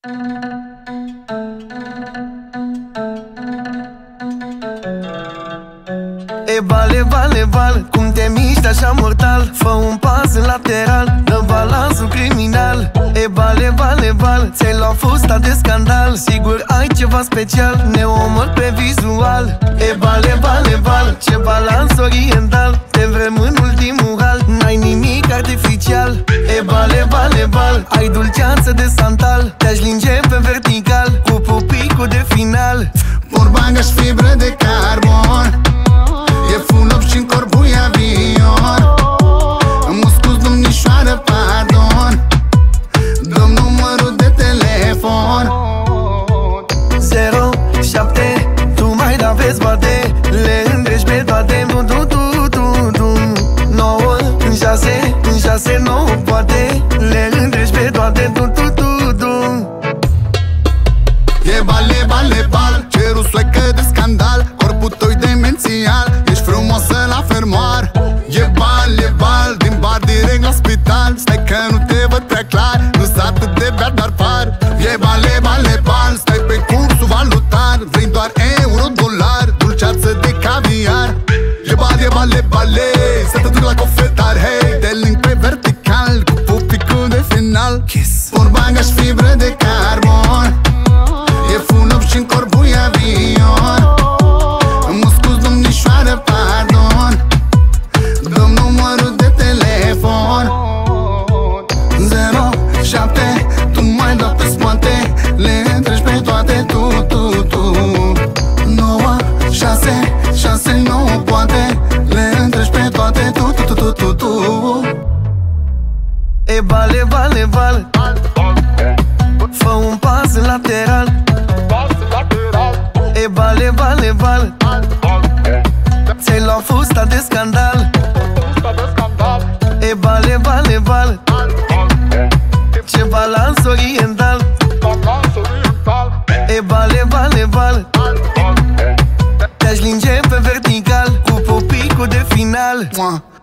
E bal, e bal, e bal, cum te miști așa mortal. Fă un pas în lateral, dă balansul criminal. E bal, e bal, e bal, ți-ai luat fusta de scandal. Sigur ai ceva special, ne omor pe vizual. E bal, e bal, e bal, ce balans oriental. Te vrem în ultimul hal, n-ai nimic artificial. E bal, e bal, e bal, ai dulceață de santal. Te-aș linge pe vertical, cu pupicul de final. Porbagă-și fibră de carbon, e full up și-n corpul e avion. Mă scuz, domnișoară, pardon, dă-mi numărul de telefon. 07, tu mai da vezi bate, le îndregi pe toate. 9 în 6, în 6 nu poate, le îndregi pe toate. E bal, e bal, e bal, cerul suecă de scandal. Corpul tău-i demențial, ești frumoasă la fermoar. E bal, din bar direct la spital. Stai că nu te văd prea clar, nu-s atât de beat, dar par. E bal, e bal, e bal, stai pe cursul valutar. Vrei doar euro, dolar, dulceață de caviar. E bal, e bal, e bale, să te duc la cofetar, hei. Te link pe vertical, cu pupicul de final. Porbagă-și fibră de carbon, e full up și-n corpul e avion. Mă scuz, domnișoară, pardon, dă-mi numărul de telefon. 07, tu mai dau pe spate, le întregi pe toate, tu 9, 6, 6 nu poate, le întregi pe toate, tu E bal, e bal, e bal, fă un pas în lateral. E bal, e bal, e bal, ți-ai luat fusta de scandal. E bal, e bal, e bal, ce balans oriental. E bal, e bal, e bal, te-aș linge pe vertical, cu pupicul de final.